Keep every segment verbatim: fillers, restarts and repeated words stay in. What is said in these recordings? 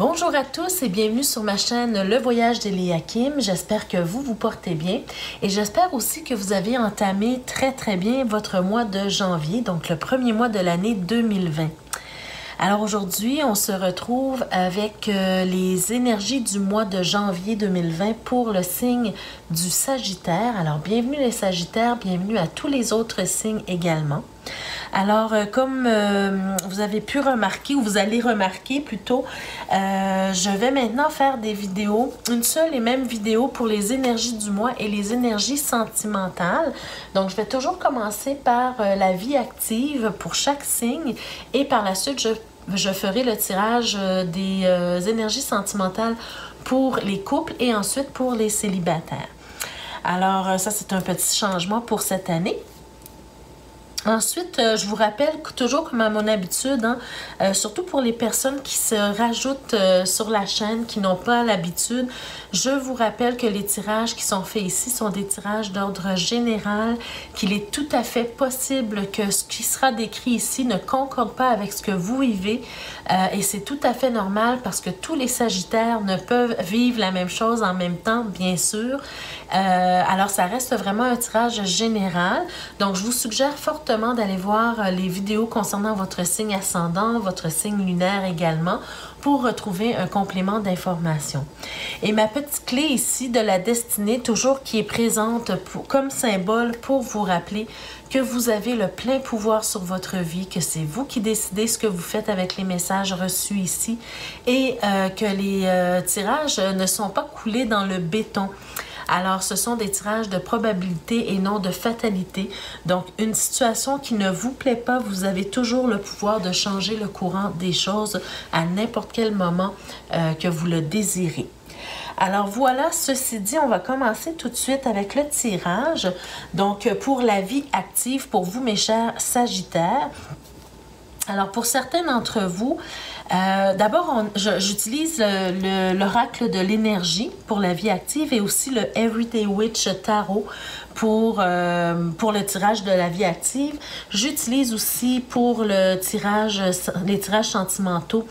Bonjour à tous et bienvenue sur ma chaîne Le Voyage d'Eliakim. J'espère que vous vous portez bien et j'espère aussi que vous avez entamé très très bien votre mois de janvier, donc le premier mois de l'année deux mille vingt. Alors aujourd'hui, on se retrouve avec euh, les énergies du mois de janvier deux mille vingt pour le signe du Sagittaire. Alors bienvenue les Sagittaires, bienvenue à tous les autres signes également. Alors, euh, comme euh, vous avez pu remarquer, ou vous allez remarquer plutôt, euh, je vais maintenant faire des vidéos, une seule et même vidéo pour les énergies du mois et les énergies sentimentales. Donc, je vais toujours commencer par euh, la vie active pour chaque signe et par la suite, je, je ferai le tirage euh, des euh, énergies sentimentales pour les couples et ensuite pour les célibataires. Alors, euh, ça, c'est un petit changement pour cette année. Ensuite, euh, je vous rappelle toujours comme à mon habitude, hein, euh, surtout pour les personnes qui se rajoutent euh, sur la chaîne, qui n'ont pas l'habitude, je vous rappelle que les tirages qui sont faits ici sont des tirages d'ordre général, qu'il est tout à fait possible que ce qui sera décrit ici ne concorde pas avec ce que vous vivez euh, et c'est tout à fait normal parce que tous les Sagittaires ne peuvent vivre la même chose en même temps, bien sûr. Euh, alors, ça reste vraiment un tirage général. Donc, je vous suggère fortement d'aller voir les vidéos concernant votre signe ascendant, votre signe lunaire également, pour retrouver un complément d'information. Et ma petite clé ici de la destinée, toujours qui est présente pour, comme symbole pour vous rappeler que vous avez le plein pouvoir sur votre vie, que c'est vous qui décidez ce que vous faites avec les messages reçus ici et euh, que les euh, tirages ne sont pas coulés dans le béton. Alors, ce sont des tirages de probabilité et non de fatalité. Donc, une situation qui ne vous plaît pas, vous avez toujours le pouvoir de changer le courant des choses à n'importe quel moment euh, que vous le désirez. Alors voilà, ceci dit, on va commencer tout de suite avec le tirage. Donc, pour la vie active, pour vous, mes chers Sagittaires. Alors, pour certains d'entre vous, euh, d'abord, j'utilise l'oracle de l'énergie pour la vie active et aussi le Everyday Witch Tarot pour, euh, pour le tirage de la vie active. J'utilise aussi pour le tirage, les tirages sentimentaux,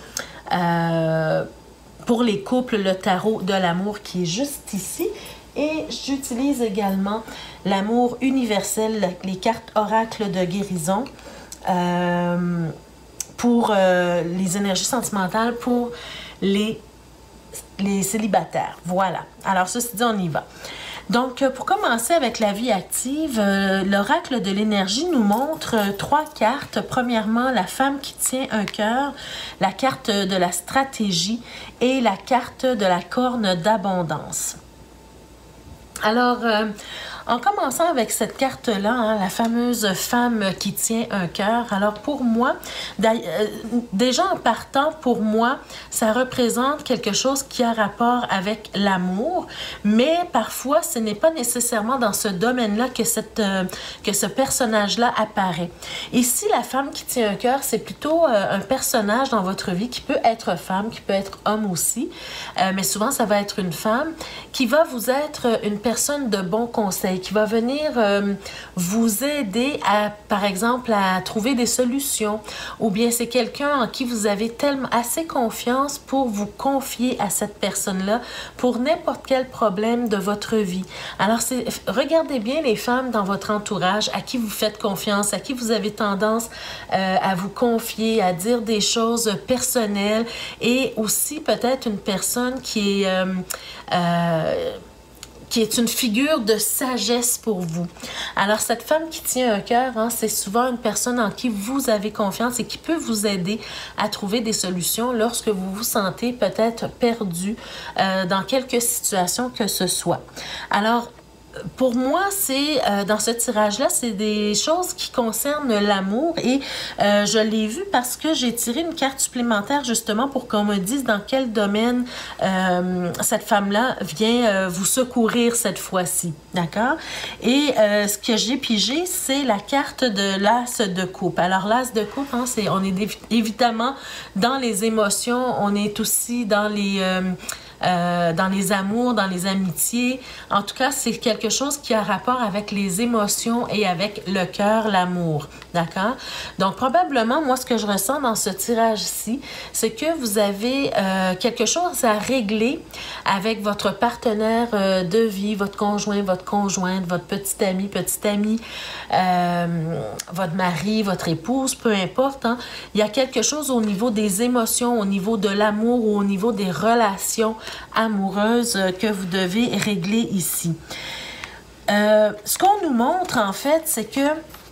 euh, pour les couples, le tarot de l'amour qui est juste ici. Et j'utilise également l'amour universel, les cartes oracles de guérison. Euh, pour euh, les énergies sentimentales pour les, les célibataires. Voilà. Alors, ceci dit, on y va. Donc, pour commencer avec la vie active, euh, l'oracle de l'énergie nous montre euh, trois cartes. Premièrement, la femme qui tient un cœur, la carte de la stratégie et la carte de la corne d'abondance. Alors, euh, en commençant avec cette carte-là, hein, la fameuse femme qui tient un cœur, alors pour moi, euh, déjà en partant, pour moi, ça représente quelque chose qui a rapport avec l'amour, mais parfois, ce n'est pas nécessairement dans ce domaine-là que, cette, euh, que ce personnage-là apparaît. Ici, la femme qui tient un cœur, c'est plutôt euh, un personnage dans votre vie qui peut être femme, qui peut être homme aussi, euh, mais souvent, ça va être une femme qui va vous être une personne de bon conseil, qui va venir euh, vous aider à, par exemple, à trouver des solutions, ou bien c'est quelqu'un en qui vous avez tellement assez confiance pour vous confier à cette personne-là pour n'importe quel problème de votre vie. Alors, regardez bien les femmes dans votre entourage à qui vous faites confiance, à qui vous avez tendance euh, à vous confier, à dire des choses personnelles et aussi peut-être une personne qui est... Euh, euh, qui est une figure de sagesse pour vous. Alors, cette femme qui tient un cœur, hein, c'est souvent une personne en qui vous avez confiance et qui peut vous aider à trouver des solutions lorsque vous vous sentez peut-être perdu euh, dans quelque situation que ce soit. Alors, pour moi, c'est euh, dans ce tirage-là, c'est des choses qui concernent l'amour et euh, je l'ai vu parce que j'ai tiré une carte supplémentaire justement pour qu'on me dise dans quel domaine euh, cette femme-là vient euh, vous secourir cette fois-ci, d'accord? Et euh, ce que j'ai pigé, c'est la carte de l'as de coupe. Alors, l'as de coupe, hein, c'est, on est évidemment dans les émotions, on est aussi dans les... Euh, euh, dans les amours, dans les amitiés. En tout cas, c'est quelque chose qui a rapport avec les émotions et avec le cœur, l'amour. D'accord? Donc, probablement, moi, ce que je ressens dans ce tirage-ci, c'est que vous avez euh, quelque chose à régler avec votre partenaire euh, de vie, votre conjoint, votre conjointe, votre petit ami, petite amie, euh, votre mari, votre épouse, peu importe. Hein. Il y a quelque chose au niveau des émotions, au niveau de l'amour ou au niveau des relations amoureuses euh, que vous devez régler ici. Euh, ce qu'on nous montre, en fait, c'est que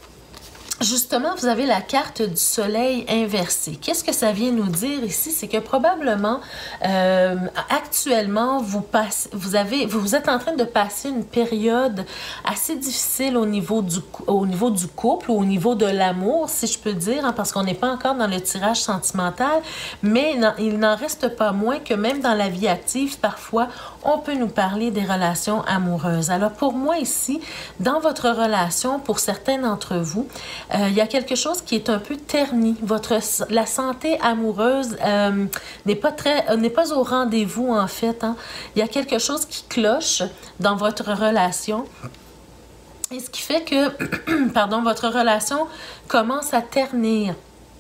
justement, vous avez la carte du soleil inversée. Qu'est-ce que ça vient nous dire ici? C'est que probablement, euh, actuellement, vous, passez, vous, avez, vous êtes en train de passer une période assez difficile au niveau du, au niveau du couple ou au niveau de l'amour, si je peux dire, hein, parce qu'on n'est pas encore dans le tirage sentimental, mais non, il n'en reste pas moins que même dans la vie active, parfois, on peut nous parler des relations amoureuses. Alors, pour moi ici, dans votre relation, pour certains d'entre vous, Euh, il y a quelque chose qui est un peu terni. Votre, la santé amoureuse euh, n'est pas très, euh, n'est pas au rendez-vous, en fait. Hein. Il y a quelque chose qui cloche dans votre relation. Et ce qui fait que, pardon, votre relation commence à ternir.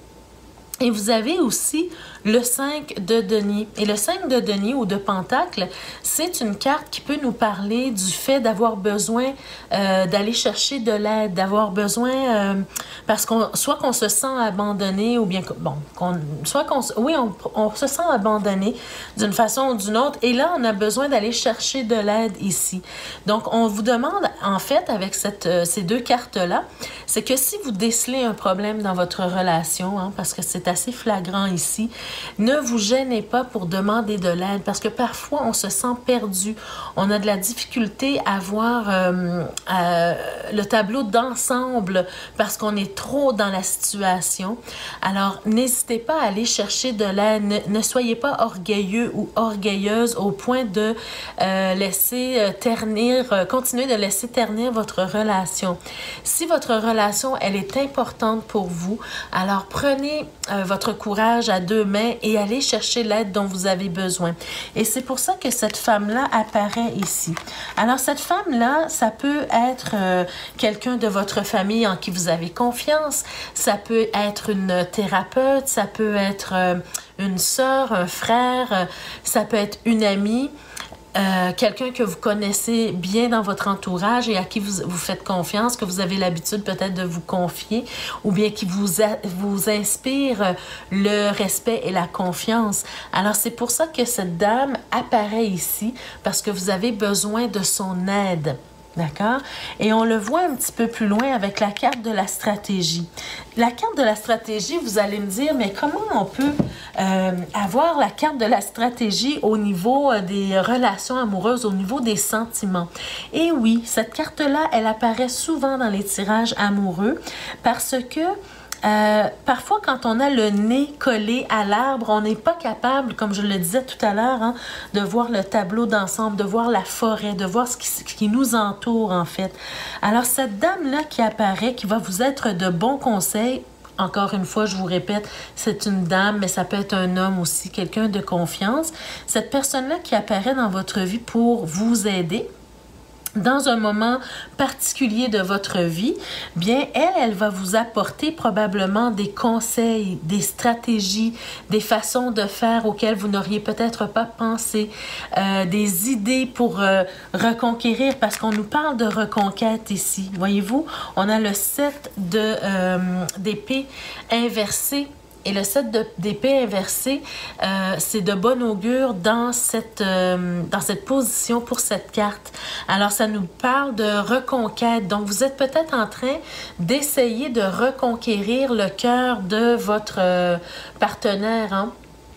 Et vous avez aussi le cinq de denier. Et le cinq de denier ou de pentacle, c'est une carte qui peut nous parler du fait d'avoir besoin euh, d'aller chercher de l'aide, d'avoir besoin, euh, parce qu'on soit qu'on se sent abandonné ou bien, bon, qu'on, soit qu'on, oui, on, on se sent abandonné d'une façon ou d'une autre. Et là, on a besoin d'aller chercher de l'aide ici. Donc, on vous demande, en fait, avec cette, euh, ces deux cartes-là, c'est que si vous décelez un problème dans votre relation, hein, parce que c'est assez flagrant ici, ne vous gênez pas pour demander de l'aide parce que parfois on se sent perdu. On a de la difficulté à voir euh, euh, le tableau d'ensemble parce qu'on est trop dans la situation. Alors, n'hésitez pas à aller chercher de l'aide. Ne, ne soyez pas orgueilleux ou orgueilleuse au point de euh, laisser euh, ternir, euh, continuer de laisser ternir votre relation. Si votre relation, elle est importante pour vous, alors prenez euh, votre courage à deux mains et allez chercher l'aide dont vous avez besoin. Et c'est pour ça que cette femme-là apparaît ici. Alors, cette femme-là, ça peut être euh, quelqu'un de votre famille en qui vous avez confiance, ça peut être une thérapeute, ça peut être euh, une sœur, un frère, euh, ça peut être une amie. Euh, quelqu'un que vous connaissez bien dans votre entourage et à qui vous, vous faites confiance, que vous avez l'habitude peut-être de vous confier ou bien qui vous, a, vous inspire le respect et la confiance. Alors, c'est pour ça que cette dame apparaît ici parce que vous avez besoin de son aide. D'accord? Et on le voit un petit peu plus loin avec la carte de la stratégie. La carte de la stratégie, vous allez me dire, mais comment on peut euh, avoir la carte de la stratégie au niveau euh, des relations amoureuses, au niveau des sentiments? Et oui, cette carte-là, elle apparaît souvent dans les tirages amoureux parce que Euh, parfois, quand on a le nez collé à l'arbre, on n'est pas capable, comme je le disais tout à l'heure, hein, de voir le tableau d'ensemble, de voir la forêt, de voir ce qui, ce qui nous entoure, en fait. Alors, cette dame-là qui apparaît, qui va vous être de bons conseils, encore une fois, je vous répète, c'est une dame, mais ça peut être un homme aussi, quelqu'un de confiance. Cette personne-là qui apparaît dans votre vie pour vous aider, dans un moment particulier de votre vie, bien, elle, elle va vous apporter probablement des conseils, des stratégies, des façons de faire auxquelles vous n'auriez peut-être pas pensé, euh, des idées pour euh, reconquérir, parce qu'on nous parle de reconquête ici. Voyez-vous, on a le sept de, euh, d'épée inversé. Et le sept d'épée inversé, euh, c'est de bon augure dans cette, euh, dans cette position pour cette carte. Alors, ça nous parle de reconquête. Donc, vous êtes peut-être en train d'essayer de reconquérir le cœur de votre euh, partenaire, hein?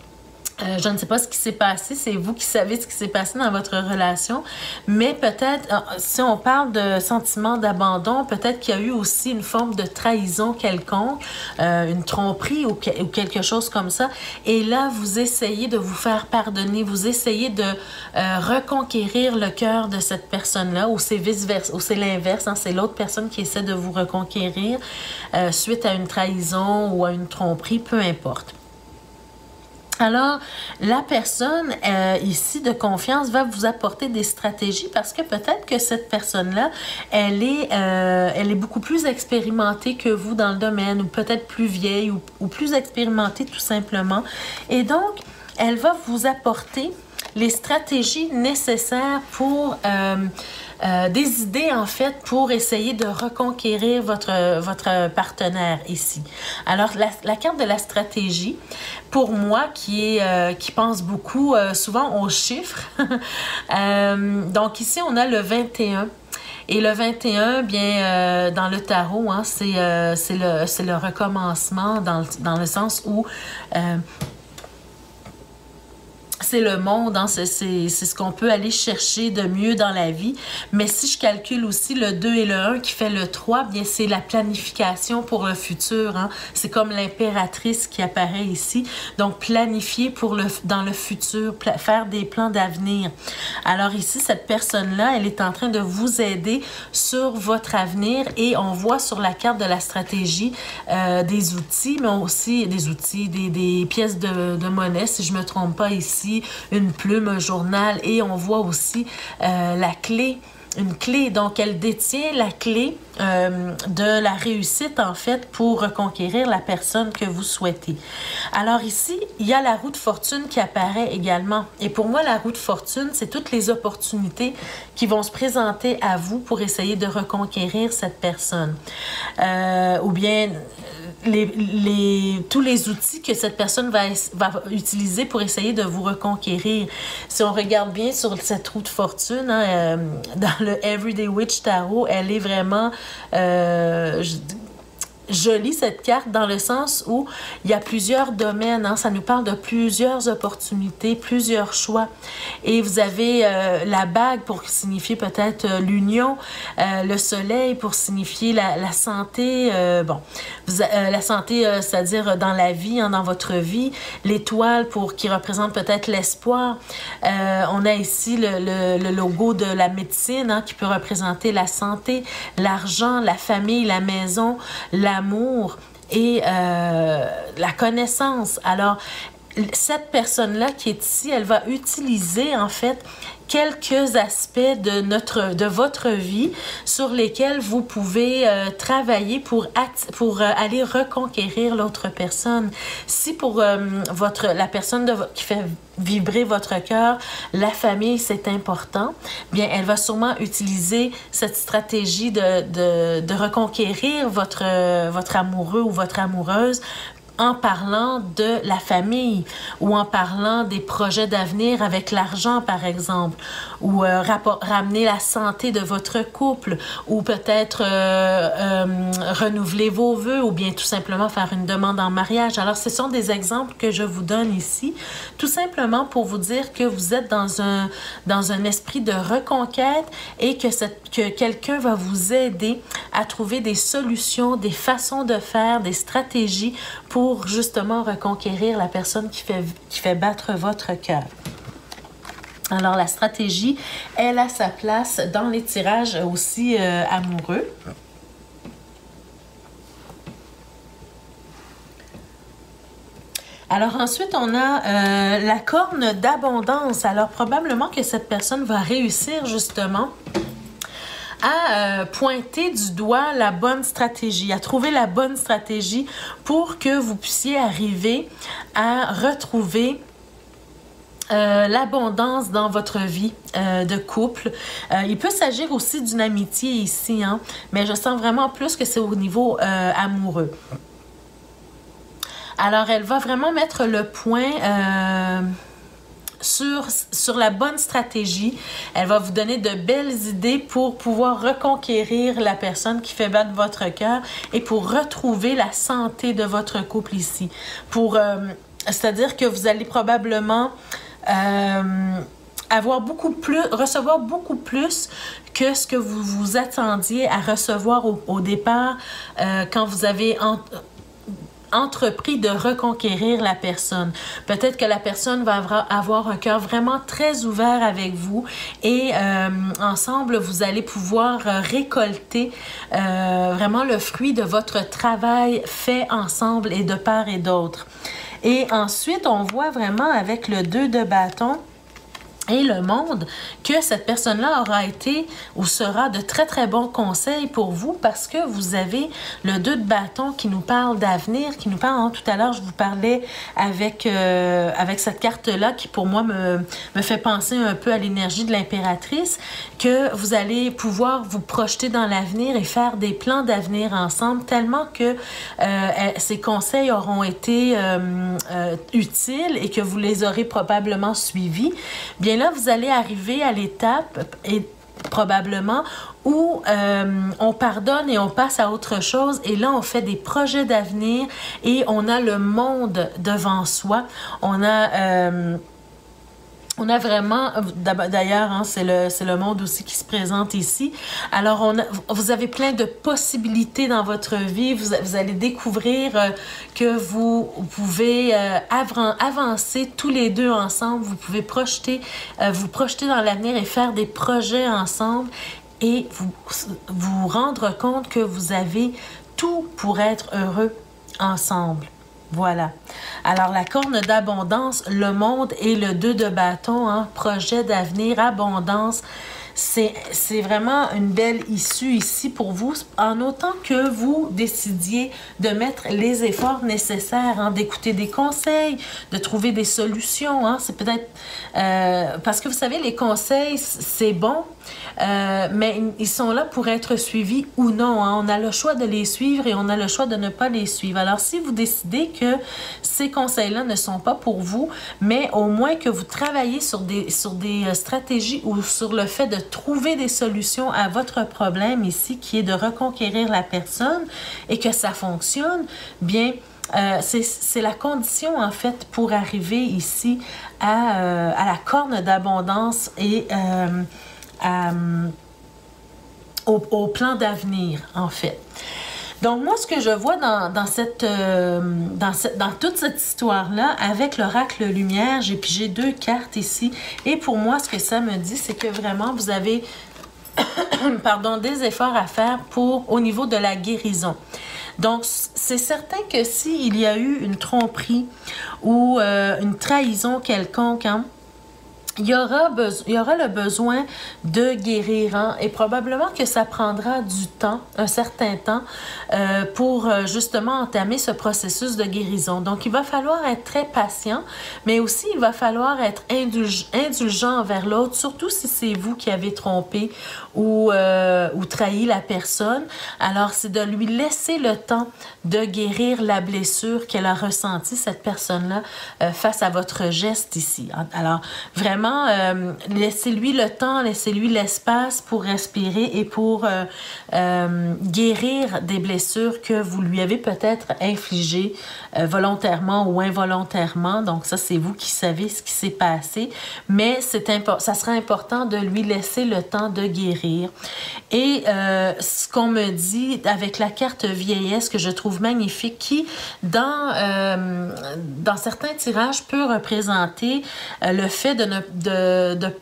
Euh, je ne sais pas ce qui s'est passé, c'est vous qui savez ce qui s'est passé dans votre relation, mais peut-être, si on parle de sentiment d'abandon, peut-être qu'il y a eu aussi une forme de trahison quelconque, euh, une tromperie ou, que, ou quelque chose comme ça, et là, vous essayez de vous faire pardonner, vous essayez de euh, reconquérir le cœur de cette personne-là, ou c'est vice-versa, ou c'est l'inverse, hein, c'est l'autre personne qui essaie de vous reconquérir euh, suite à une trahison ou à une tromperie, peu importe. Alors, la personne euh, ici de confiance va vous apporter des stratégies parce que peut-être que cette personne-là, elle est, euh, elle est beaucoup plus expérimentée que vous dans le domaine ou peut-être plus vieille ou, ou plus expérimentée tout simplement. Et donc, elle va vous apporter les stratégies nécessaires pour... Euh, Euh, des idées, en fait, pour essayer de reconquérir votre, votre partenaire ici. Alors, la, la carte de la stratégie, pour moi, qui, est, euh, qui pense beaucoup euh, souvent aux chiffres, euh, donc ici, on a le vingt et un. Et le vingt et un, bien, euh, dans le tarot, hein, c'est euh, c'est le, c'est le recommencement dans, dans le sens où... Euh, c'est le monde, hein? c'est ce qu'on peut aller chercher de mieux dans la vie. Mais si je calcule aussi le deux et le un qui fait le trois, bien c'est la planification pour le futur. Hein? C'est comme l'impératrice qui apparaît ici. Donc, planifier pour le, dans le futur, faire des plans d'avenir. Alors ici, cette personne-là, elle est en train de vous aider sur votre avenir et on voit sur la carte de la stratégie euh, des outils, mais aussi des outils, des, des pièces de, de monnaie, si je ne me trompe pas ici, une plume, un journal et on voit aussi euh, la clé, une clé. Donc, elle détient la clé euh, de la réussite, en fait, pour reconquérir la personne que vous souhaitez. Alors ici, il y a la roue de fortune qui apparaît également. Et pour moi, la roue de fortune, c'est toutes les opportunités qui vont se présenter à vous pour essayer de reconquérir cette personne. Euh, ou bien... Les, les, tous les outils que cette personne va, va utiliser pour essayer de vous reconquérir. Si on regarde bien sur cette roue de fortune, hein, euh, dans le Everyday Witch Tarot, elle est vraiment... Euh, je, jolie cette carte dans le sens où il y a plusieurs domaines, hein, ça nous parle de plusieurs opportunités, plusieurs choix. Et vous avez euh, la bague pour signifier peut-être euh, l'union, euh, le soleil pour signifier la, la santé, euh, bon, vous, euh, la santé, euh, c'est-à-dire dans la vie, hein, dans votre vie, l'étoile pour qui représente peut-être l'espoir. Euh, on a ici le, le, le logo de la médecine, hein, qui peut représenter la santé, l'argent, la famille, la maison, la l'amour et euh, la connaissance. Alors, cette personne-là qui est ici, elle va utiliser en fait quelques aspects de, notre, de votre vie sur lesquels vous pouvez euh, travailler pour, pour euh, aller reconquérir l'autre personne. Si pour euh, votre, la personne de, qui fait vibrer votre cœur, la famille, c'est important, bien, elle va sûrement utiliser cette stratégie de, de, de reconquérir votre, votre amoureux ou votre amoureuse en parlant de la famille ou en parlant des projets d'avenir avec l'argent, par exemple, ou euh, ramener la santé de votre couple, ou peut-être euh, euh, renouveler vos vœux, ou bien tout simplement faire une demande en mariage. Alors, ce sont des exemples que je vous donne ici, tout simplement pour vous dire que vous êtes dans un, dans un esprit de reconquête et que, cette, que quelqu'un va vous aider à trouver des solutions, des façons de faire, des stratégies pour pour justement reconquérir la personne qui fait, qui fait battre votre cœur. Alors, la stratégie, elle a sa place dans les tirages aussi euh, amoureux. Alors ensuite, on a euh, la corne d'abondance. Alors, probablement que cette personne va réussir justement à euh, pointer du doigt la bonne stratégie, à trouver la bonne stratégie pour que vous puissiez arriver à retrouver Euh, l'abondance dans votre vie euh, de couple. Euh, il peut s'agir aussi d'une amitié ici, hein, mais je sens vraiment plus que c'est au niveau euh, amoureux. Alors, elle va vraiment mettre le point... Euh, Sur, sur la bonne stratégie. Elle va vous donner de belles idées pour pouvoir reconquérir la personne qui fait battre votre cœur et pour retrouver la santé de votre couple ici. Pour, euh, c'est-à-dire que vous allez probablement euh, avoir beaucoup plus, recevoir beaucoup plus que ce que vous vous attendiez à recevoir au, au départ euh, quand vous avez... En, entrepris de reconquérir la personne. Peut-être que la personne va avoir un cœur vraiment très ouvert avec vous et euh, ensemble, vous allez pouvoir récolter euh, vraiment le fruit de votre travail fait ensemble et de part et d'autre. Et ensuite, on voit vraiment avec le deux de bâton et le monde, que cette personne-là aura été ou sera de très très bons conseils pour vous parce que vous avez le deux de bâton qui nous parle d'avenir, qui nous parle, hein, tout à l'heure je vous parlais avec, euh, avec cette carte-là qui pour moi me, me fait penser un peu à l'énergie de l'impératrice, que vous allez pouvoir vous projeter dans l'avenir et faire des plans d'avenir ensemble tellement que euh, ces conseils auront été euh, euh, utiles et que vous les aurez probablement suivis. Bien là, vous allez arriver à l'étape et probablement où euh, on pardonne et on passe à autre chose et là on fait des projets d'avenir et on a le monde devant soi. On a euh, On a vraiment, d'ailleurs, hein, c'est le, c'est le monde aussi qui se présente ici. Alors, on a, vous avez plein de possibilités dans votre vie. Vous, vous allez découvrir euh, que vous pouvez euh, avancer tous les deux ensemble. Vous pouvez projeter, euh, vous projeter dans l'avenir et faire des projets ensemble et vous, vous rendre compte que vous avez tout pour être heureux ensemble. Voilà. Alors, la corne d'abondance, le monde et le deux de bâton, hein, projet d'avenir, abondance, c'est c'est vraiment une belle issue ici pour vous, en autant que vous décidiez de mettre les efforts nécessaires, hein, d'écouter des conseils, de trouver des solutions. Hein, c'est peut-être... Euh, parce que vous savez, les conseils, c'est bon, euh, mais ils sont là pour être suivis ou non. Hein. On a le choix de les suivre et on a le choix de ne pas les suivre. Alors, si vous décidez que ces conseils-là ne sont pas pour vous, mais au moins que vous travaillez sur des, sur des stratégies ou sur le fait de trouver des solutions à votre problème ici, qui est de reconquérir la personne et que ça fonctionne, bien, euh, c'est la condition, en fait, pour arriver ici à, euh, à la corne d'abondance et euh, à, au, au plan d'avenir, en fait. Donc, moi, ce que je vois dans, dans, cette, euh, dans, cette, dans toute cette histoire-là, avec l'oracle lumière, j'ai pigé deux cartes ici. Et pour moi, ce que ça me dit, c'est que vraiment, vous avez pardon, des efforts à faire pour, au niveau de la guérison. Donc, c'est certain que s'il y a eu une tromperie ou euh, une trahison quelconque, hein, Il y, aura il y aura le besoin de guérir, hein, et probablement que ça prendra du temps, un certain temps, euh, pour euh, justement entamer ce processus de guérison. Donc, il va falloir être très patient, mais aussi il va falloir être indulg indulgent envers l'autre, surtout si c'est vous qui avez trompé ou, euh, ou trahi la personne. Alors, c'est de lui laisser le temps de guérir la blessure qu'elle a ressentie, cette personne-là, euh, face à votre geste ici. Alors, vraiment, Euh, laissez-lui le temps, laissez-lui l'espace pour respirer et pour euh, euh, guérir des blessures que vous lui avez peut-être infligées euh, volontairement ou involontairement. Donc ça, c'est vous qui savez ce qui s'est passé. Mais c'est ça sera important de lui laisser le temps de guérir. Et euh, ce qu'on me dit avec la carte vieillesse, que je trouve magnifique, qui, dans, euh, dans certains tirages, peut représenter euh, le fait de ne de, de,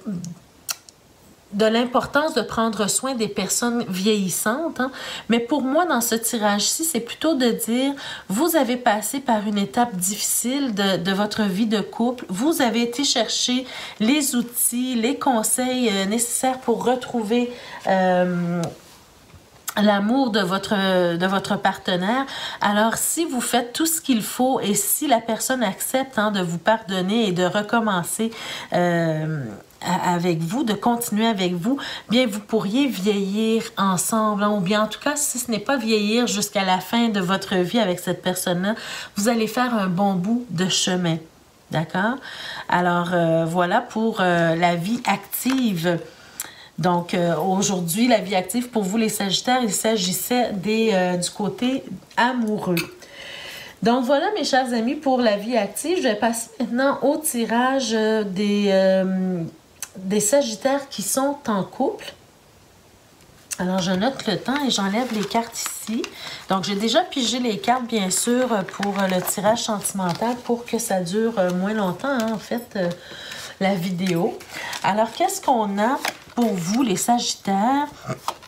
de l'importance de prendre soin des personnes vieillissantes. Hein. Mais pour moi, dans ce tirage-ci, c'est plutôt de dire, vous avez passé par une étape difficile de, de votre vie de couple, vous avez été chercher les outils, les conseils euh, nécessaires pour retrouver euh, l'amour de votre, de votre partenaire. Alors, si vous faites tout ce qu'il faut et si la personne accepte, hein, de vous pardonner et de recommencer euh, avec vous, de continuer avec vous, bien, vous pourriez vieillir ensemble, hein, ou bien, en tout cas, si ce n'est pas vieillir jusqu'à la fin de votre vie avec cette personne-là, vous allez faire un bon bout de chemin. D'accord? Alors, euh, voilà pour euh, la vie active. Donc, euh, aujourd'hui, la vie active, pour vous les Sagittaires, il s'agissait des euh, du côté amoureux. Donc, voilà, mes chers amis, pour la vie active. Je vais passer maintenant au tirage des, euh, des Sagittaires qui sont en couple. Alors, je note le temps et j'enlève les cartes ici. Donc, j'ai déjà pigé les cartes, bien sûr, pour le tirage sentimental pour que ça dure moins longtemps, hein, en fait, euh, la vidéo. Alors, qu'est-ce qu'on a pour vous, les Sagittaires?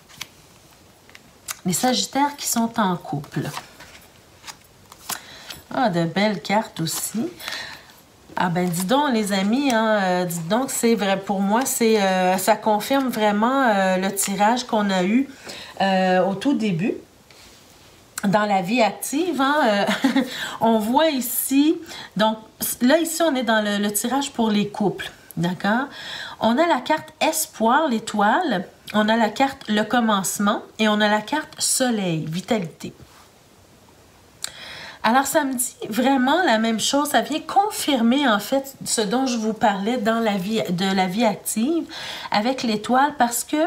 Les Sagittaires qui sont en couple. Ah, de belles cartes aussi. Ah ben dis donc les amis, hein, euh, dis donc c'est vrai pour moi, c'est euh, ça confirme vraiment euh, le tirage qu'on a eu euh, au tout début. Dans la vie active, hein, euh, on voit ici, donc là ici on est dans le, le tirage pour les couples, d'accord? On a la carte espoir, l'étoile, on a la carte le commencement et on a la carte soleil, vitalité. Alors, ça me dit vraiment la même chose. Ça vient confirmer, en fait, ce dont je vous parlais dans la vie, de la vie active avec l'étoile parce que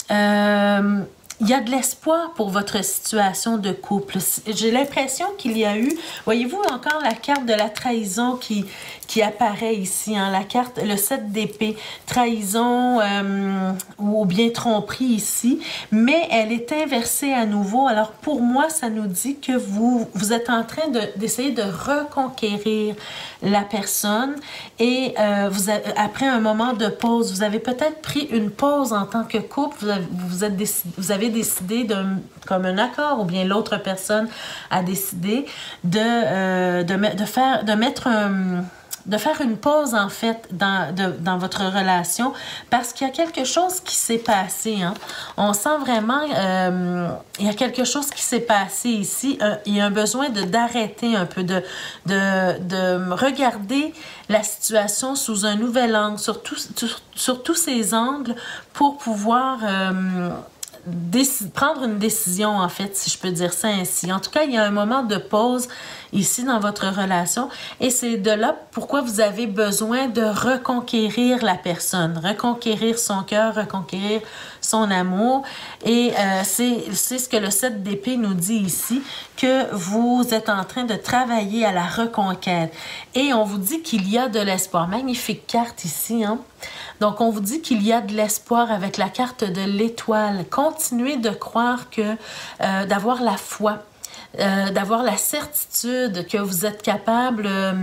euh, il y a de l'espoir pour votre situation de couple. J'ai l'impression qu'il y a eu, voyez-vous encore la carte de la trahison qui, qui apparaît ici, hein, la carte, le sept d'épée, trahison euh, ou bien tromperie ici, mais elle est inversée à nouveau. Alors pour moi, ça nous dit que vous, vous êtes en train de, d'essayer de reconquérir la personne et euh, vous avez, après un moment de pause, vous avez peut-être pris une pause en tant que couple, vous avez, vous êtes décidé, vous avez décidé de, comme un accord ou bien l'autre personne a décidé de, euh, de, de, faire, de mettre un... de faire une pause, en fait, dans, de, dans votre relation parce qu'il y a quelque chose qui s'est passé. Hein. On sent vraiment euh, il y a quelque chose qui s'est passé ici. Euh, il y a un besoin de d'arrêter un peu, de, de, de regarder la situation sous un nouvel angle, sur, tout, sur, sur tous ces angles pour pouvoir... Euh, prendre une décision, en fait, si je peux dire ça ainsi. En tout cas, il y a un moment de pause ici dans votre relation et c'est de là pourquoi vous avez besoin de reconquérir la personne, reconquérir son cœur, reconquérir son amour et euh, c'est c'est ce que le sept d'épée nous dit ici, que vous êtes en train de travailler à la reconquête et on vous dit qu'il y a de l'espoir. Magnifique carte ici, hein? Donc, on vous dit qu'il y a de l'espoir avec la carte de l'étoile. Continuez de croire que, euh, d'avoir la foi, euh, d'avoir la certitude que vous êtes capable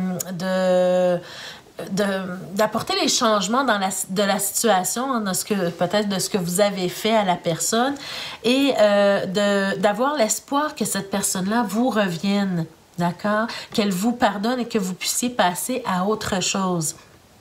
euh, de... d'apporter les changements dans la, de la situation, dans ce que peut-être de ce que vous avez fait à la personne et euh, d'avoir l'espoir que cette personne-là vous revienne, d'accord? Qu'elle vous pardonne et que vous puissiez passer à autre chose.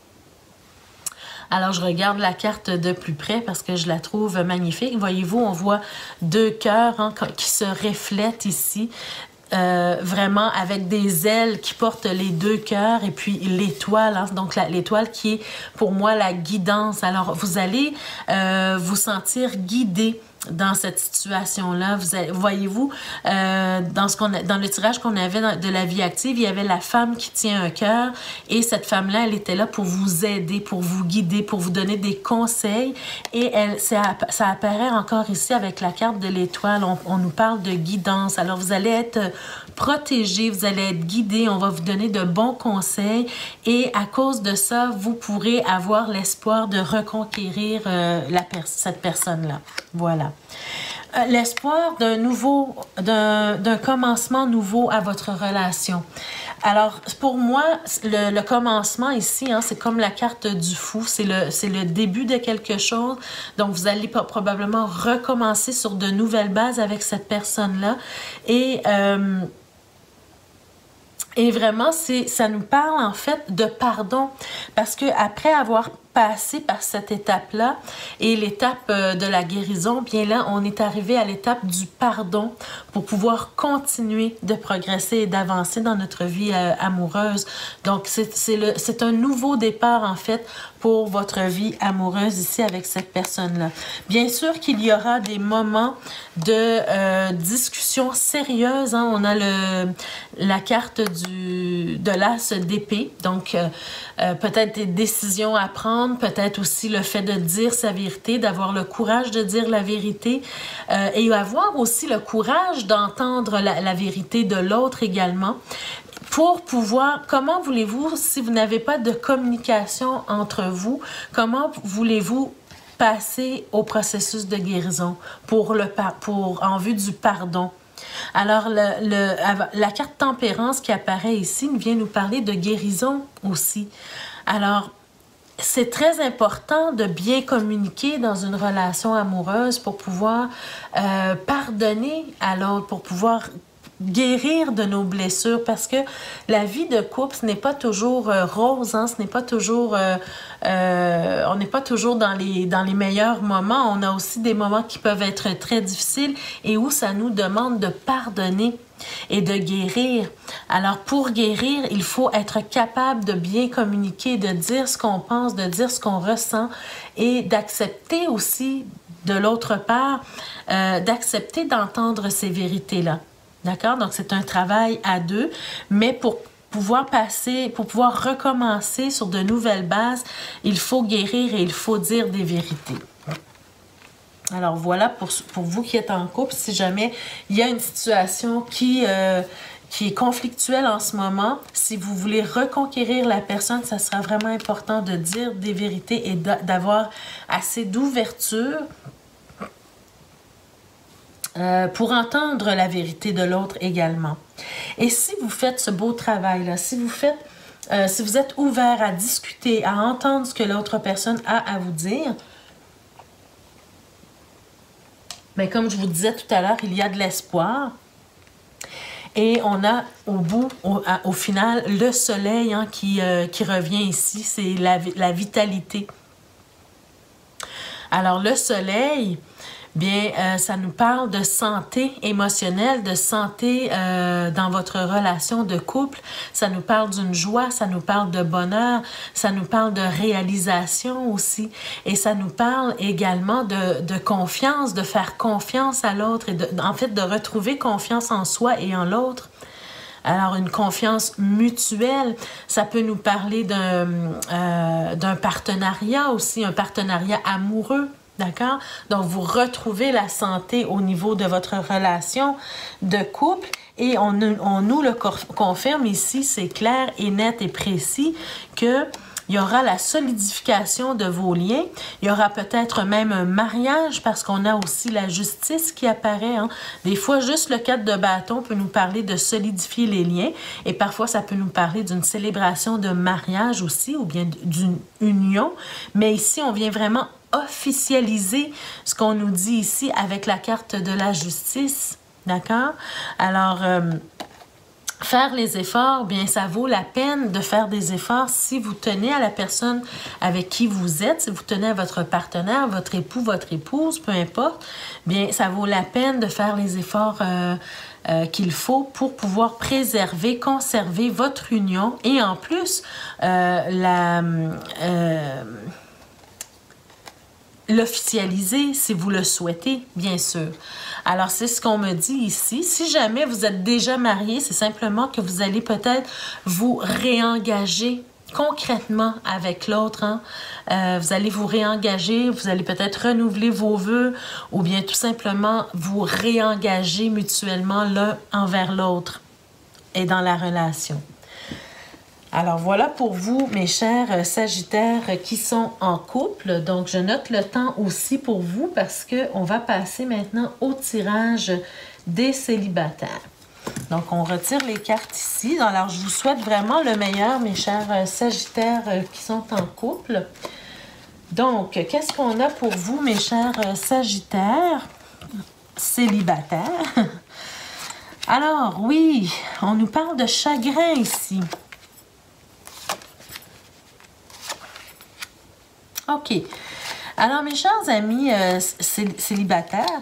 Alors, je regarde la carte de plus près parce que je la trouve magnifique. Voyez-vous, on voit deux cœurs hein, qui se reflètent ici. Euh, vraiment avec des ailes qui portent les deux cœurs et puis l'étoile, hein, donc l'étoile qui est pour moi la guidance. Alors, vous allez euh, vous sentir guidé dans cette situation-là. Vous voyez-vous, euh, dans, ce qu'on a, dans le tirage qu'on avait dans, de la vie active, il y avait la femme qui tient un cœur et cette femme-là, elle était là pour vous aider, pour vous guider, pour vous donner des conseils et elle, ça, ça apparaît encore ici avec la carte de l'étoile. On, on nous parle de guidance. Alors, vous allez être protégé, vous allez être guidé, on va vous donner de bons conseils et à cause de ça, vous pourrez avoir l'espoir de reconquérir euh, la per cette personne-là. Voilà. Euh, l'espoir d'un nouveau, d'un d'un commencement nouveau à votre relation. Alors, pour moi, le, le commencement ici, hein, c'est comme la carte du fou, c'est le, c'est le début de quelque chose. Donc, vous allez probablement recommencer sur de nouvelles bases avec cette personne-là. Et... Euh, Et vraiment, c'est, ça nous parle en fait de pardon. Parce que après avoir passé par cette étape-là et l'étape de la guérison, bien là, on est arrivé à l'étape du pardon pour pouvoir continuer de progresser et d'avancer dans notre vie euh, amoureuse. Donc, c'est un nouveau départ en fait pour votre vie amoureuse ici avec cette personne-là. Bien sûr qu'il y aura des moments de euh, discussion sérieuse. Hein. On a le, la carte du, de l'as d'épée. Donc, euh, euh, peut-être des décisions à prendre, peut-être aussi le fait de dire sa vérité, d'avoir le courage de dire la vérité euh, et avoir aussi le courage d'entendre la, la vérité de l'autre également. Pour pouvoir, comment voulez-vous, si vous n'avez pas de communication entre vous, comment voulez-vous passer au processus de guérison pour le, pour, en vue du pardon? Alors, le, le, la carte tempérance qui apparaît ici vient nous parler de guérison aussi. Alors, c'est très important de bien communiquer dans une relation amoureuse pour pouvoir euh, pardonner à l'autre, pour pouvoir guérir de nos blessures, parce que la vie de couple, ce n'est pas toujours euh, rose, hein, ce n'est pas toujours... Euh, euh, on n'est pas toujours dans les, dans les meilleurs moments. On a aussi des moments qui peuvent être très difficiles et où ça nous demande de pardonner et de guérir. Alors, pour guérir, il faut être capable de bien communiquer, de dire ce qu'on pense, de dire ce qu'on ressent et d'accepter aussi, de l'autre part, euh, d'accepter d'entendre ces vérités-là. D'accord? Donc, c'est un travail à deux, mais pour pouvoir passer, pour pouvoir recommencer sur de nouvelles bases, il faut guérir et il faut dire des vérités. Alors, voilà pour, pour vous qui êtes en couple, si jamais il y a une situation qui, euh, qui est conflictuelle en ce moment, si vous voulez reconquérir la personne, ça sera vraiment important de dire des vérités et d'avoir assez d'ouverture Euh, pour entendre la vérité de l'autre également. Et si vous faites ce beau travail-là, si vous faites, euh, si vous êtes ouvert à discuter, à entendre ce que l'autre personne a à vous dire, mais comme je vous disais tout à l'heure, il y a de l'espoir. Et on a au bout, au, à, au final, le soleil hein, qui, euh, qui revient ici, c'est la, la vitalité. Alors le soleil, bien, euh, ça nous parle de santé émotionnelle, de santé euh, dans votre relation de couple. Ça nous parle d'une joie, ça nous parle de bonheur, ça nous parle de réalisation aussi. Et ça nous parle également de, de confiance, de faire confiance à l'autre et de, en fait de retrouver confiance en soi et en l'autre. Alors, une confiance mutuelle, ça peut nous parler d'un euh, d'un partenariat aussi, un partenariat amoureux. D'accord? Donc, vous retrouvez la santé au niveau de votre relation de couple et on, on nous le confirme ici, c'est clair et net et précis que il y aura la solidification de vos liens. Il y aura peut-être même un mariage parce qu'on a aussi la justice qui apparaît. Hein. Des fois, juste le quatre de bâton peut nous parler de solidifier les liens et parfois, ça peut nous parler d'une célébration de mariage aussi ou bien d'une union. Mais ici, on vient vraiment officialiser ce qu'on nous dit ici avec la carte de la justice. D'accord? Alors... Euh, Faire les efforts, bien, ça vaut la peine de faire des efforts si vous tenez à la personne avec qui vous êtes, si vous tenez à votre partenaire, votre époux, votre épouse, peu importe, bien, ça vaut la peine de faire les efforts euh, euh, qu'il faut pour pouvoir préserver, conserver votre union et en plus, euh, la... Euh, l'officialiser si vous le souhaitez, bien sûr. Alors, c'est ce qu'on me dit ici. Si jamais vous êtes déjà marié, c'est simplement que vous allez peut-être vous réengager concrètement avec l'autre. Hein? Euh, vous allez vous réengager, vous allez peut-être renouveler vos vœux ou bien tout simplement vous réengager mutuellement l'un envers l'autre et dans la relation. Alors, voilà pour vous, mes chers Sagittaires qui sont en couple. Donc, je note le temps aussi pour vous parce qu'on va passer maintenant au tirage des célibataires. Donc, on retire les cartes ici. Alors, je vous souhaite vraiment le meilleur, mes chers Sagittaires qui sont en couple. Donc, qu'est-ce qu'on a pour vous, mes chers Sagittaires célibataires? Alors, oui, on nous parle de chagrin ici. OK. Alors, mes chers amis euh, célibataires,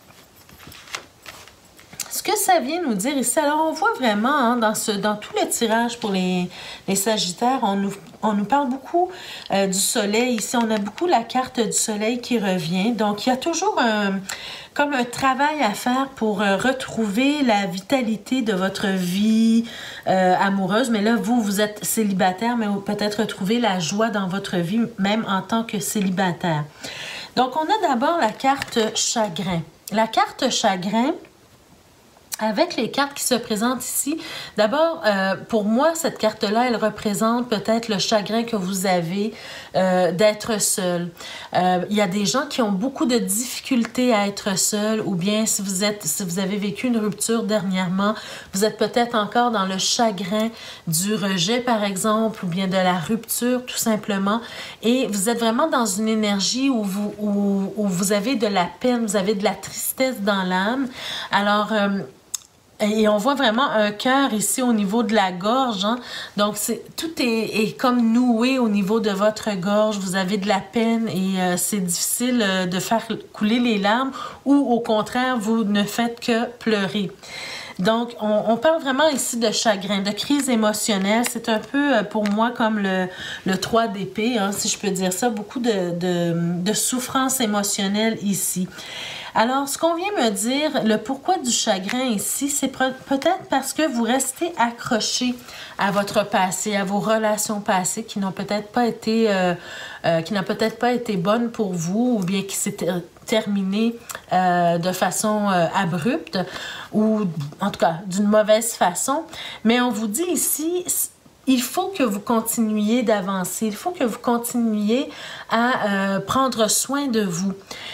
ce que ça vient nous dire ici, alors on voit vraiment hein, dans, ce, dans tout le tirage pour les, les Sagittaires, on nous, on nous parle beaucoup euh, du soleil. Ici, on a beaucoup la carte du soleil qui revient. Donc, il y a toujours un, comme un travail à faire pour euh, retrouver la vitalité de votre vie euh, amoureuse. Mais là, vous, vous êtes célibataire, mais peut-être retrouver la joie dans votre vie, même en tant que célibataire. Donc, on a d'abord la carte chagrin. La carte chagrin, avec les cartes qui se présentent ici, d'abord, euh, pour moi, cette carte-là, elle représente peut-être le chagrin que vous avez euh, d'être seul. Euh, il y a des gens qui ont beaucoup de difficultés à être seuls, ou bien si vous êtes, si vous avez vécu une rupture dernièrement, vous êtes peut-être encore dans le chagrin du rejet, par exemple, ou bien de la rupture, tout simplement, et vous êtes vraiment dans une énergie où vous, où, où vous avez de la peine, vous avez de la tristesse dans l'âme. Alors, euh, Et on voit vraiment un cœur ici au niveau de la gorge. Hein? Donc, c'est, tout est, est comme noué au niveau de votre gorge. Vous avez de la peine et euh, c'est difficile euh, de faire couler les larmes ou au contraire, vous ne faites que pleurer. Donc, on, on parle vraiment ici de chagrin, de crise émotionnelle. C'est un peu euh, pour moi comme le, le trois d'épée, hein, si je peux dire ça. Beaucoup de, de, de souffrance émotionnelle ici. Alors, ce qu'on vient me dire, le pourquoi du chagrin ici, c'est peut-être parce que vous restez accroché à votre passé, à vos relations passées qui n'ont peut-être pas été, euh, euh, qui n'ont peut-être pas été bonnes pour vous ou bien qui s'est terminées euh, de façon euh, abrupte ou en tout cas d'une mauvaise façon. Mais on vous dit ici, il faut que vous continuiez d'avancer, il faut que vous continuiez à euh, prendre soin de vous.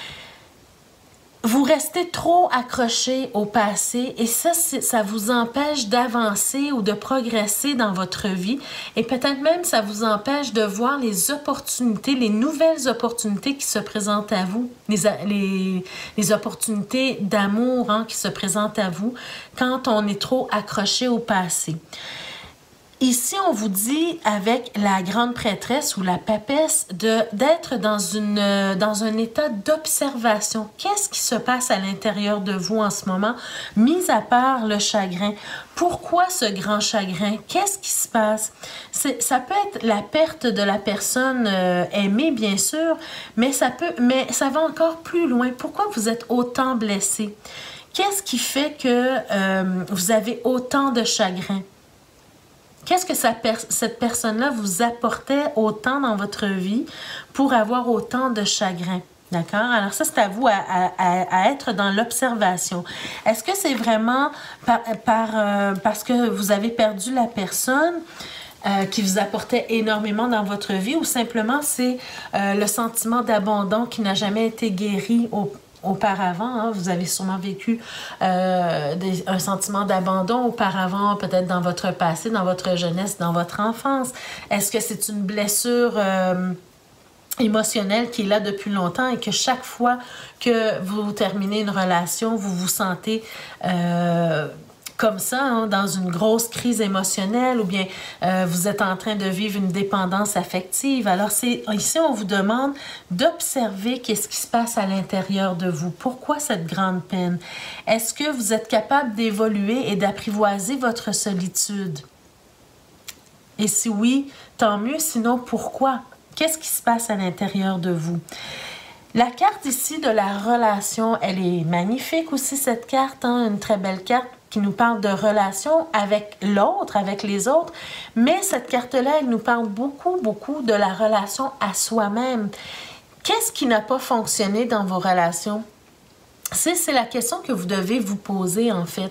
Vous restez trop accroché au passé et ça, ça vous empêche d'avancer ou de progresser dans votre vie et peut-être même ça vous empêche de voir les opportunités, les nouvelles opportunités qui se présentent à vous, les, les, les opportunités d'amour hein, qui se présentent à vous quand on est trop accroché au passé. Ici, on vous dit, avec la grande prêtresse ou la papesse, de, d'être dans, une, dans un état d'observation. Qu'est-ce qui se passe à l'intérieur de vous en ce moment, mis à part le chagrin? Pourquoi ce grand chagrin? Qu'est-ce qui se passe? C'est, ça peut être la perte de la personne euh, aimée, bien sûr, mais ça, peut, mais ça va encore plus loin. Pourquoi vous êtes autant blessé? Qu'est-ce qui fait que euh, vous avez autant de chagrin? Qu'est-ce que ça per cette personne-là vous apportait autant dans votre vie pour avoir autant de chagrin? D'accord? Alors ça, c'est à vous à, à, à être dans l'observation. Est-ce que c'est vraiment par, par, euh, parce que vous avez perdu la personne euh, qui vous apportait énormément dans votre vie ou simplement c'est euh, le sentiment d'abandon qui n'a jamais été guéri au auparavant, hein, vous avez sûrement vécu euh, des, un sentiment d'abandon auparavant, peut-être dans votre passé, dans votre jeunesse, dans votre enfance. Est-ce que c'est une blessure euh, émotionnelle qui est là depuis longtemps et que chaque fois que vous terminez une relation, vous vous sentez euh, comme ça, hein, dans une grosse crise émotionnelle ou bien euh, vous êtes en train de vivre une dépendance affective. Alors, c'est ici, on vous demande d'observer qu'est-ce qui se passe à l'intérieur de vous. Pourquoi cette grande peine? Est-ce que vous êtes capable d'évoluer et d'apprivoiser votre solitude? Et si oui, tant mieux. Sinon, pourquoi? Qu'est-ce qui se passe à l'intérieur de vous? La carte ici de la relation, elle est magnifique aussi, cette carte, hein, une très belle carte qui nous parle de relation avec l'autre, avec les autres, mais cette carte-là, elle nous parle beaucoup, beaucoup de la relation à soi-même. Qu'est-ce qui n'a pas fonctionné dans vos relations? C'est, c'est la question que vous devez vous poser, en fait.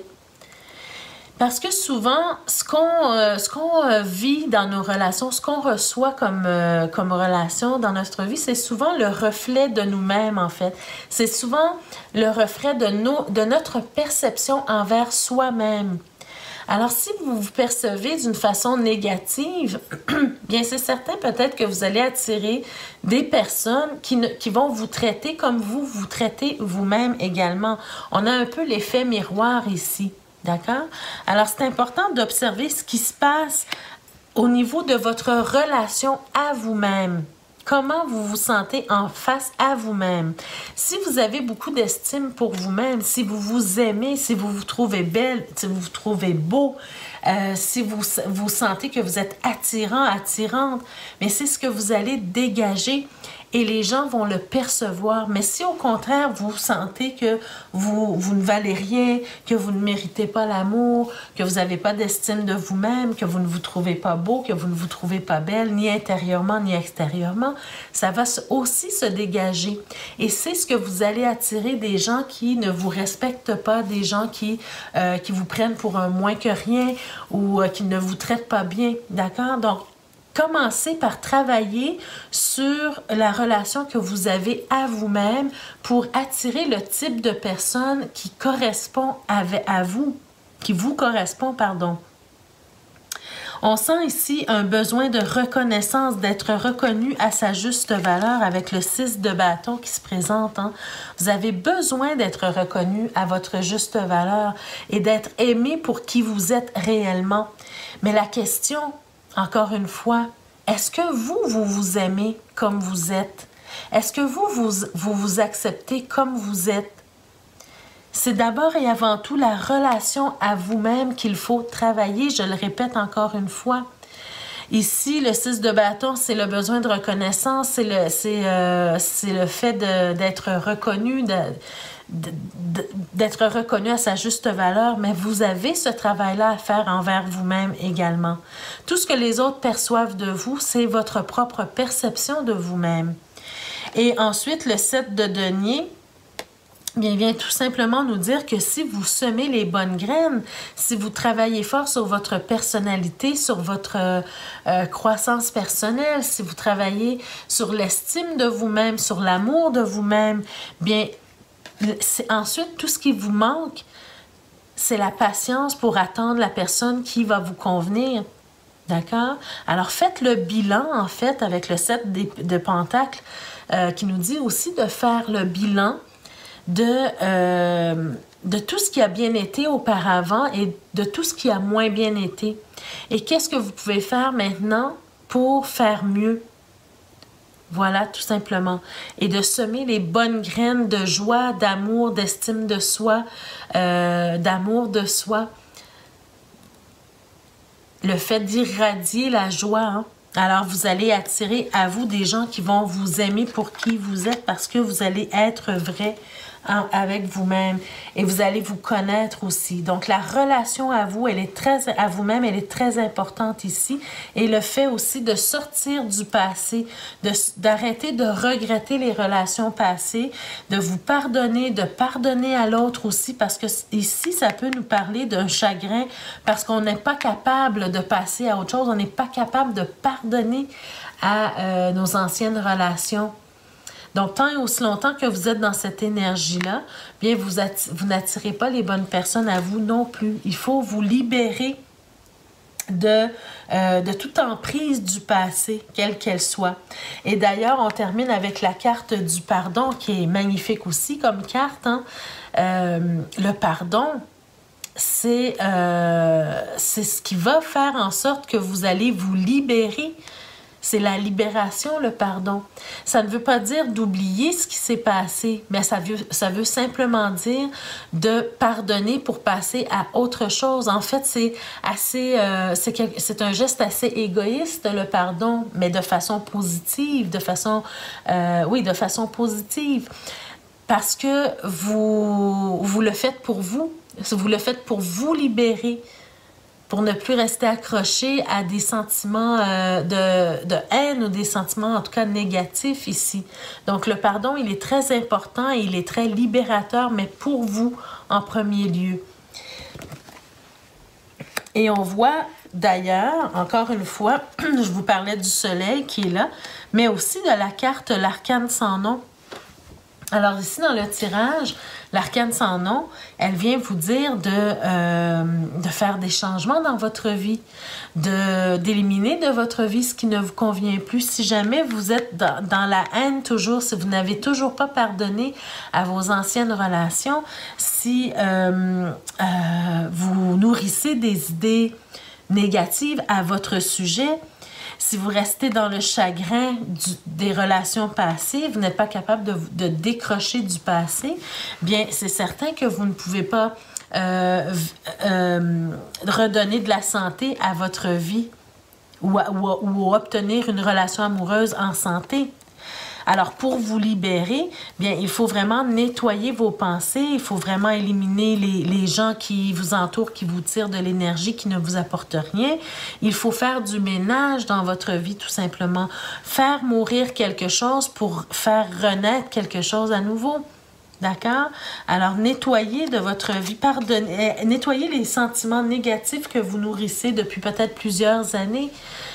Parce que souvent, ce qu'on euh, ce qu'on euh, vit dans nos relations, ce qu'on reçoit comme, euh, comme relation dans notre vie, c'est souvent le reflet de nous-mêmes, en fait. C'est souvent le reflet de, nos, de notre perception envers soi-même. Alors, si vous vous percevez d'une façon négative, bien, c'est certain peut-être que vous allez attirer des personnes qui, ne, qui vont vous traiter comme vous vous traitez vous-même également. On a un peu l'effet miroir ici. D'accord? Alors, c'est important d'observer ce qui se passe au niveau de votre relation à vous-même. Comment vous vous sentez en face à vous-même? Si vous avez beaucoup d'estime pour vous-même, si vous vous aimez, si vous vous trouvez belle, si vous vous trouvez beau, euh, si vous vous sentez que vous êtes attirant, attirante, mais c'est ce que vous allez dégager et les gens vont le percevoir. Mais si au contraire, vous sentez que vous, vous ne valez rien, que vous ne méritez pas l'amour, que vous n'avez pas d'estime de vous-même, que vous ne vous trouvez pas beau, que vous ne vous trouvez pas belle, ni intérieurement, ni extérieurement, ça va aussi se dégager. Et c'est ce que vous allez attirer, des gens qui ne vous respectent pas, des gens qui, euh, qui vous prennent pour un moins que rien ou euh, qui ne vous traitent pas bien. D'accord? Donc, commencez par travailler sur la relation que vous avez à vous-même pour attirer le type de personne qui correspond à vous, qui vous correspond, pardon. On sent ici un besoin de reconnaissance, d'être reconnu à sa juste valeur avec le six de bâton qui se présente. Hein. Vous avez besoin d'être reconnu à votre juste valeur et d'être aimé pour qui vous êtes réellement. Mais la question, encore une fois, est-ce que vous, vous vous aimez comme vous êtes? Est-ce que vous, vous vous, vous acceptez comme vous êtes? C'est d'abord et avant tout la relation à vous-même qu'il faut travailler, je le répète encore une fois. Ici, le six de bâton, c'est le besoin de reconnaissance, c'est le, c'est, euh, c'est le fait d'être reconnu, de, d'être reconnu à sa juste valeur, mais vous avez ce travail-là à faire envers vous-même également. Tout ce que les autres perçoivent de vous, c'est votre propre perception de vous-même. Et ensuite, le sept de denier, bien, vient tout simplement nous dire que si vous semez les bonnes graines, si vous travaillez fort sur votre personnalité, sur votre euh, croissance personnelle, si vous travaillez sur l'estime de vous-même, sur l'amour de vous-même, bien, c'est ensuite tout ce qui vous manque, c'est la patience pour attendre la personne qui va vous convenir. D'accord? Alors, faites le bilan, en fait, avec le sept de, de Pentacles, euh, qui nous dit aussi de faire le bilan de, euh, de tout ce qui a bien été auparavant et de tout ce qui a moins bien été. Et qu'est-ce que vous pouvez faire maintenant pour faire mieux? Voilà, tout simplement. Et de semer les bonnes graines de joie, d'amour, d'estime de soi, euh, d'amour de soi. Le fait d'irradier la joie, hein? Alors, vous allez attirer à vous des gens qui vont vous aimer pour qui vous êtes parce que vous allez être vrai avec vous-même et vous allez vous connaître aussi. Donc, la relation à vous, elle est très, à vous-même, elle est très importante ici. Et le fait aussi de sortir du passé, de, d'arrêter de regretter les relations passées, de vous pardonner, de pardonner à l'autre aussi, parce que ici, ça peut nous parler d'un chagrin, parce qu'on n'est pas capable de passer à autre chose, on n'est pas capable de pardonner à euh, nos anciennes relations. Donc, tant et aussi longtemps que vous êtes dans cette énergie-là, bien, vous, vous n'attirez pas les bonnes personnes à vous non plus. Il faut vous libérer de, euh, de toute emprise du passé, quelle qu'elle soit. Et d'ailleurs, on termine avec la carte du pardon, qui est magnifique aussi comme carte. Hein? Euh, le pardon, c'est euh, c'est ce qui va faire en sorte que vous allez vous libérer. C'est la libération, le pardon. Ça ne veut pas dire d'oublier ce qui s'est passé, mais ça veut, ça veut simplement dire de pardonner pour passer à autre chose. En fait, c'est assez, euh, c'est, c'est un geste assez égoïste, le pardon, mais de façon positive, de façon, euh, oui, de façon positive. Parce que vous, vous le faites pour vous, vous le faites pour vous libérer, pour ne plus rester accroché à des sentiments euh, de, de haine ou des sentiments en tout cas négatifs ici. Donc le pardon, il est très important et il est très libérateur, mais pour vous en premier lieu. Et on voit d'ailleurs, encore une fois, je vous parlais du soleil qui est là, mais aussi de la carte l'arcane sans nom. Alors ici, dans le tirage, l'arcane sans nom, elle vient vous dire de, euh, de faire des changements dans votre vie, de, d'éliminer de votre vie ce qui ne vous convient plus. Si jamais vous êtes dans, dans la haine toujours, si vous n'avez toujours pas pardonné à vos anciennes relations, si euh, euh, vous nourrissez des idées négatives à votre sujet, si vous restez dans le chagrin du, des relations passées, vous n'êtes pas capable de, de décrocher du passé, bien, c'est certain que vous ne pouvez pas euh, euh, redonner de la santé à votre vie ou, ou, ou obtenir une relation amoureuse en santé. Alors, pour vous libérer, bien, il faut vraiment nettoyer vos pensées, il faut vraiment éliminer les, les gens qui vous entourent, qui vous tirent de l'énergie, qui ne vous apportent rien. Il faut faire du ménage dans votre vie, tout simplement. Faire mourir quelque chose pour faire renaître quelque chose à nouveau. D'accord? Alors, nettoyez de votre vie, pardonnez, nettoyez les sentiments négatifs que vous nourrissez depuis peut-être plusieurs années.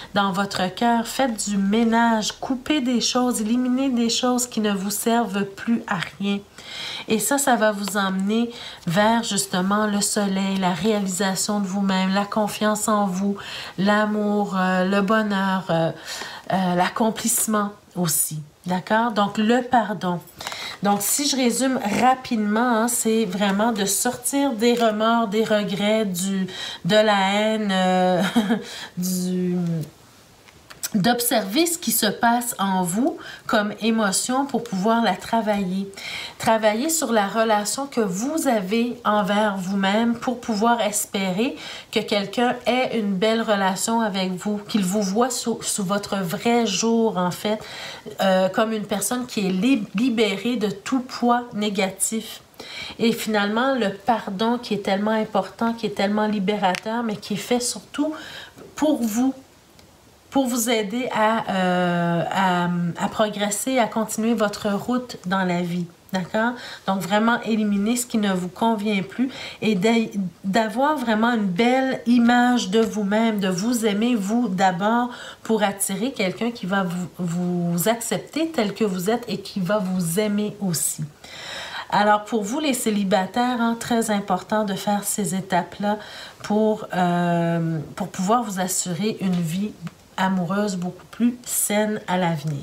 dans votre cœur. Faites du ménage, coupez des choses, éliminez des choses qui ne vous servent plus à rien. Et ça, ça va vous emmener vers justement le soleil, la réalisation de vous-même, la confiance en vous, l'amour, euh, le bonheur, euh, euh, l'accomplissement aussi. D'accord? Donc, le pardon. Donc, si je résume rapidement, hein, c'est vraiment de sortir des remords, des regrets, du, de la haine, euh, du... d'observer ce qui se passe en vous comme émotion pour pouvoir la travailler. Travailler sur la relation que vous avez envers vous-même pour pouvoir espérer que quelqu'un ait une belle relation avec vous, qu'il vous voit sous, sous votre vrai jour, en fait, euh, comme une personne qui est lib- libérée de tout poids négatif. Et finalement, le pardon qui est tellement important, qui est tellement libérateur, mais qui est fait surtout pour vous, pour vous aider à, euh, à, à progresser, à continuer votre route dans la vie. D'accord? Donc, vraiment éliminer ce qui ne vous convient plus et d'avoir vraiment une belle image de vous-même, de vous aimer, vous, d'abord, pour attirer quelqu'un qui va vous, vous accepter tel que vous êtes et qui va vous aimer aussi. Alors, pour vous, les célibataires, hein, très important de faire ces étapes-là pour, euh, pour pouvoir vous assurer une vie amoureuse beaucoup plus saine à l'avenir.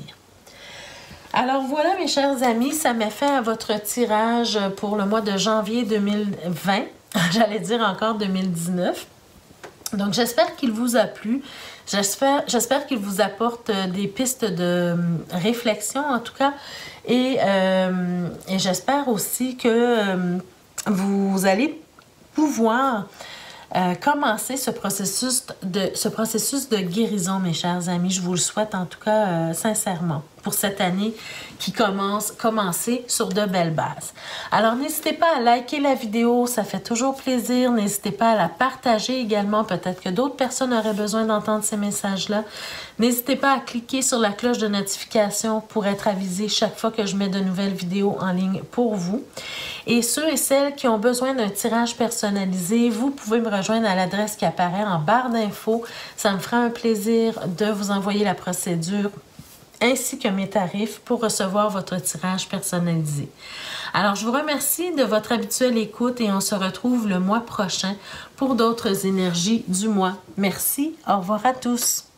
Alors voilà, mes chers amis, ça met fin à votre tirage pour le mois de janvier deux mille vingt. J'allais dire encore deux mille dix-neuf. Donc, j'espère qu'il vous a plu. J'espère, j'espère qu'il vous apporte des pistes de réflexion, en tout cas. Et, euh, et j'espère aussi que euh, vous allez pouvoir Euh, commencer ce processus, de, ce processus de guérison, mes chers amis. Je vous le souhaite en tout cas euh, sincèrement pour cette année qui commence, commencer sur de belles bases. Alors, n'hésitez pas à liker la vidéo, ça fait toujours plaisir. N'hésitez pas à la partager également. Peut-être que d'autres personnes auraient besoin d'entendre ces messages-là. N'hésitez pas à cliquer sur la cloche de notification pour être avisé chaque fois que je mets de nouvelles vidéos en ligne pour vous. Et ceux et celles qui ont besoin d'un tirage personnalisé, vous pouvez me rejoindre à l'adresse qui apparaît en barre d'infos. Ça me fera un plaisir de vous envoyer la procédure ainsi que mes tarifs pour recevoir votre tirage personnalisé. Alors, je vous remercie de votre habituelle écoute et on se retrouve le mois prochain pour d'autres énergies du mois. Merci, au revoir à tous.